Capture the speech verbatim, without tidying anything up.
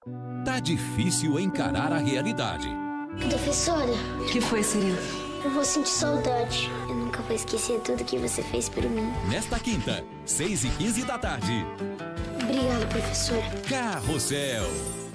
Tá difícil encarar a realidade. Professora. O que foi, Serena? Eu vou sentir saudade. Eu nunca vou esquecer tudo que você fez por mim. Nesta quinta, seis e quinze da tarde. Obrigada, professora. Carrossel.